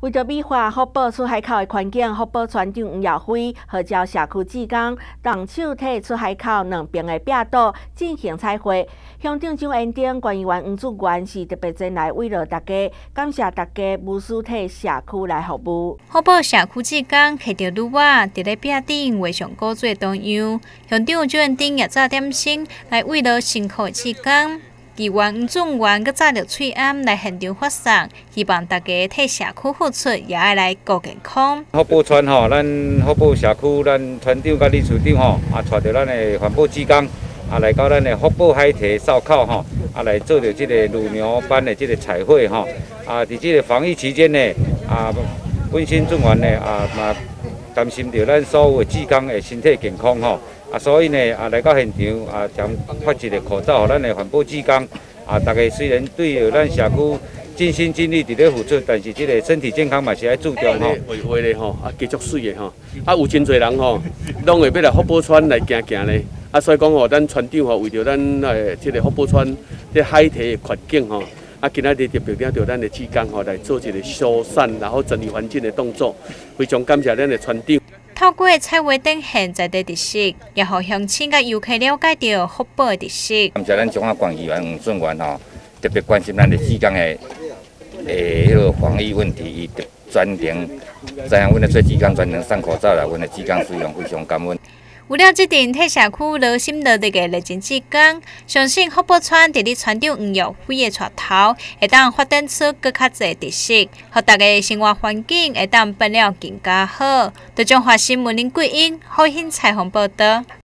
为着美化福宝出海口的环境，福宝船长黄耀辉号召社区志工动手替出海口两边的壁堵进行彩绘。乡长蒋延丁、管议员黄祖元是特别前来慰劳大家，感谢大家无私替社区来服务。 福宝社区志工摕着芦苇伫咧壁顶画上古锥图样，乡长蒋延丁也早点心来慰劳辛苦的志工。议员黄祖元佮早着翠暗来现场发送，希望大家替社区付出，也爱来顾健康。 福宝船吼，咱福宝社区咱船长甲李处长吼，带着咱的环保志工，来到咱的福宝海堤哨口吼，来做着这个乳苗班的这个彩绘吼，伫这个防疫期间呢，温馨众员呢，嘛担心着咱所有的志工的身体健康吼。所以呢，来到现场，将发一个口罩，给咱的环保志工，大家虽然对咱社区尽心尽力伫咧付出，但是这个身体健康嘛是要注重吼。 画咧吼，继续水的吼，有真侪人吼，拢会要来福宝川来行行咧。所以讲吼，咱船长吼为着咱这个福宝川这海堤的环境吼，今仔日特别领着咱的志工吼来做一个修缮，然后整理环境的动作，非常感谢咱的船长。 透过彩绘展现在地特色，也互乡亲甲游客了解到福宝的特色。 感谢咱中华管议员黄俊元吼，特别关心咱的志工的迄个防疫问题，伊专程知影阮的做志工专程送口罩来，阮的志工使用非常感恩。 为了这阵替社区劳心劳力的热情志工，相信福宝船伫咧船长黄耀辉的带头，会当发展出更较侪特色，互大家的生活环境会当变了更加好。中华新闻林桂英好兴采访报道。